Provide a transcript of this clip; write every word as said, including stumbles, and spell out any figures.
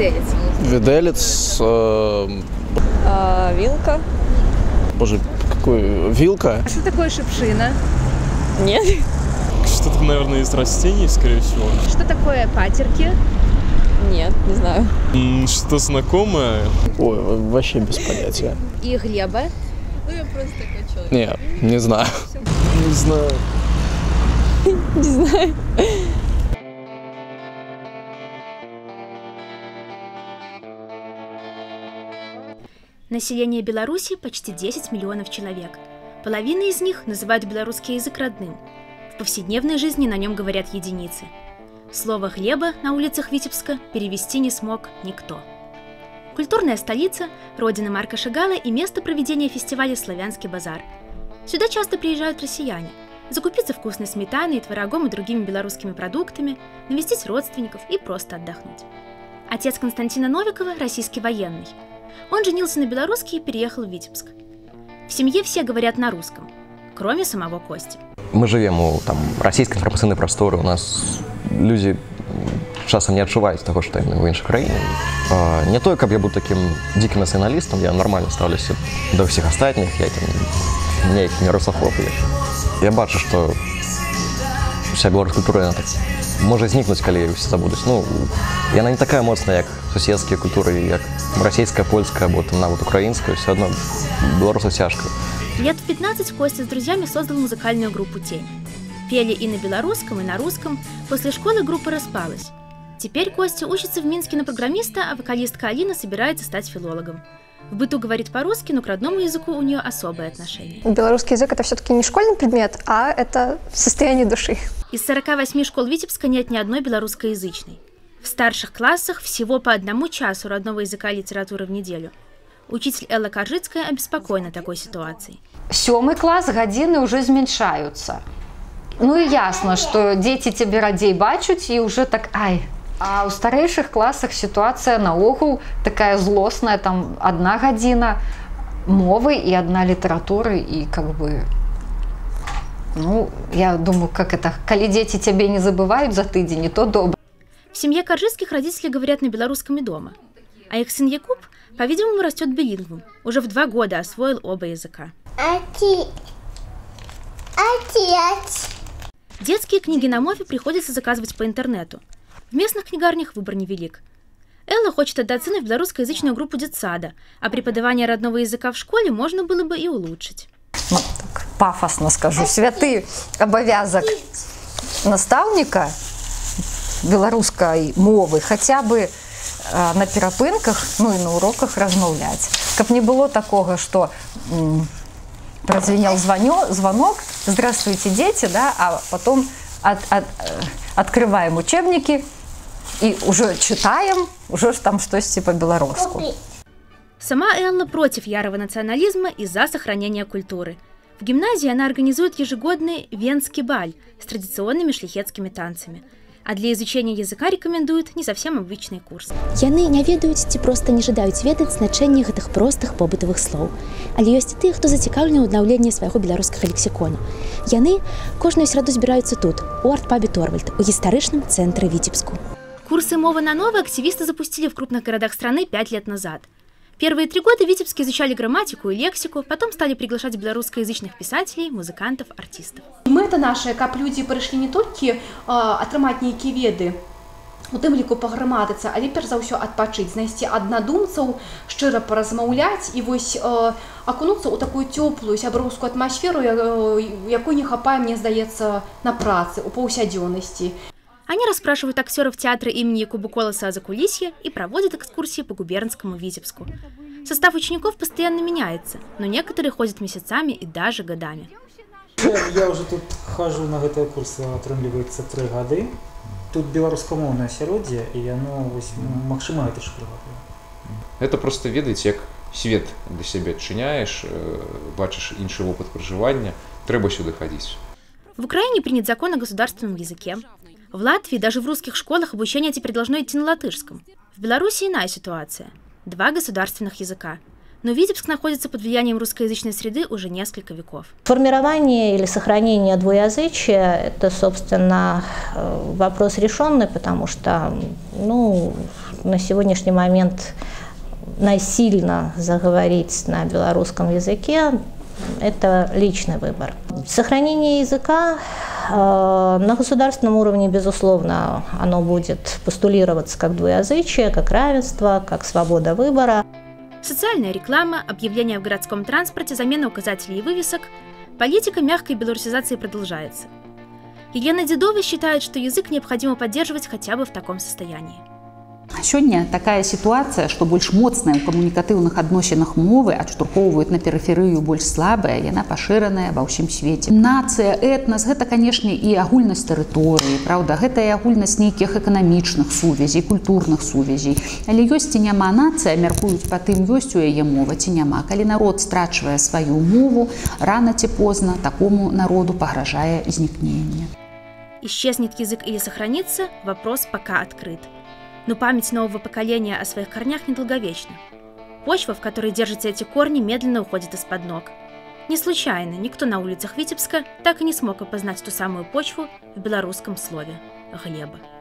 Виделец. Виделец. Э... А, вилка. Боже, какой? Вилка? А что такое шипшина? Нет. Что-то, наверное, из растений, скорее всего. Что такое патерки? Нет, не знаю. Что-то знакомое? Ой, вообще без понятия. И глеба? Ну, я просто такой человек. Нет, не знаю. Не знаю. Не знаю. Население Беларуси почти десять миллионов человек. Половина из них называют белорусский язык родным. В повседневной жизни на нем говорят единицы. Слово «глеба» на улицах Витебска перевести не смог никто. Культурная столица, родина Марка Шагала и место проведения фестиваля «Славянский базар». Сюда часто приезжают россияне закупиться вкусной сметаной, творогом и другими белорусскими продуктами, навестить родственников и просто отдохнуть. Отец Константина Новикова – российский военный. Он женился на белоруске и переехал в Витебск. В семье все говорят на русском, кроме самого Кости. Мы живем у там российской информационной просторы, у нас люди часам не адчуваюць таго, што яны ў іншых краінах. Не то, каб я быў такім дзікім нацыяналістам, я нармальна стаўлюся да ўсіх астатніх, я там нейкі не русафоб. Я бачу, што уся беларуская культура так можа знікнуць, калі ўсе забудуць. Ну, яна не такая моцная, як суседскія культуры, як расійская, польская, або там нават украінская, все одно беларусу цяжка. Лет в пятнадцать Костя с друзьями создал музыкальную группу «Тень». Пели и на белорусском, и на русском. После школы группа распалась. Теперь Костя учится в Минске на программиста, а вокалистка Алина собирается стать филологом. В быту говорит по-русски, но к родному языку у нее особое отношение. Белорусский язык – это все-таки не школьный предмет, а это состояние души. Из сорока восьми школ Витебска нет ни одной белорусскоязычной. В старших классах всего по одному часу родного языка и литературы в неделю. Учитель Элла Коржицкая обеспокоена такой ситуацией. Сёмый класс гадзіны уже зменшаются. Ну и ясно, что дети тебе радей бачуць и уже так ай. А у старейших классах ситуация наогул такая злостная, там одна гадзіна мовы и одна литературы, и как бы, ну, я думаю, как это, коли дети тебе не забывают за тыдзень, не то добро. В семье Коржицких родители говорят на белорусском и дома, а их сын Якуб, по-видимому, растет билингвом, уже в два года освоил оба языка. Отец. Отец. Детские книги на мове приходится заказывать по интернету. В местных книгарнях выбор невелик. Элла хочет отдать сына в белорусскоязычную группу детсада, а преподавание родного языка в школе можно было бы и улучшить. Ну, так пафосно скажу, святый обовязок наставника белорусской мовы хотя бы э, на перапынках, ну и на уроках размаўляць. Каб не было такого, что м, прозвенел звонок, звонок, здравствуйте, дети, да, а потом от, от, э, открываем учебники и уже читаем, уже там что-то по-белорусски. Сама Элла против ярого национализма и за сохранение культуры. В гимназии она организует ежегодный венский баль с традиционными шляхетскими танцами. А для изучения языка рекомендуют не совсем обычный курс. Яны не ведаюць ці проста не жадаюць ведаць значэнне гэтых простых побытавых слоў. Але ёсць і тыя, хто зацікаўлены ў аднаўленні свайго беларускага лексікону. Яны кожную сераду збіраюцца тут, у арт-пабе Торвальд, у гістарычным цэнтры Витебску. Курсы мовы на новой активисты запустили в крупных городах страны пять лет назад. Первые три года в Витебске изучали грамматику и лексику, потом стали приглашать белорусскоязычных писателей, музыкантов, артистов. Мэта наша, каб людзі прыйшлі не толькі атрымаць нейкія веды, у тым ліку па граматыцы, але перш за ўсё адпачыць, знайсці аднадумцаў, шчыра паразмаўляць і вось акунуцца ў такую цёплую сяброўскую атмасферу, якой не хапае, мне здаецца, на працы, у паўсядзённасці. Они расспрашивают актеров театра имени Якуба Колоса о закулисье и проводят экскурсии по губернскому Витебску. Состав учеников постоянно меняется, но некоторые ходят месяцами и даже годами. Я, я уже тут хожу на гэтыя курсы, атрымліваецца тры гады. Тут беларускамоўнае асяроддзе, і яно магчыма гэта ж прыватна. Это просто ведаць, як свет для сябе адчыняеш, бачыш іншы опыт пражывання, трэба сюды хадзіць. В Украине принят закон о государственном языке. В Латвии даже в русских школах обучение теперь должно идти на латышском. В Беларуси иная ситуация. Два государственных языка. Но Витебск находится под влиянием русскоязычной среды уже несколько веков. Формирование или сохранение двуязычия – это, собственно, вопрос решенный, потому что, ну, на сегодняшний момент насильно заговорить на белорусском языке – это личный выбор. Сохранение языка э, на государственном уровне, безусловно, оно будет постулироваться как двуязычие, как равенство, как свобода выбора. Социальная реклама, объявления в городском транспорте, замена указателей и вывесок. Политика мягкой белорусизации продолжается. Елена Дедова считает, что язык необходимо поддерживать хотя бы в таком состоянии. Сёння такая сітуацыя, што больш моцная ў камунікатыўных адносінах мовы адштурхоўваюць на перыферыю больш слабая, яна пашыраная ва ўсім свеце. Нацыя, этнас гэта, канешне, і агульнасць тэрыторыі, праўда, гэта і агульнасць нейкіх эканамічных сувязей, культурных сувязей. Але ёсць ці няма нацыя, мяркуюць па тым, ёсць у яе мова ці няма. Калі народ страчвае сваю мову, рана ці позна такому народу пагражае знікненне. Исчезнет язык или сохранится – вопрос пока открыт. Но память нового поколения о своих корнях недолговечна. Почва, в которой держатся эти корни, медленно уходит из-под ног. Не случайно никто на улицах Витебска так и не смог опознать ту самую почву в белорусском слове «глеба».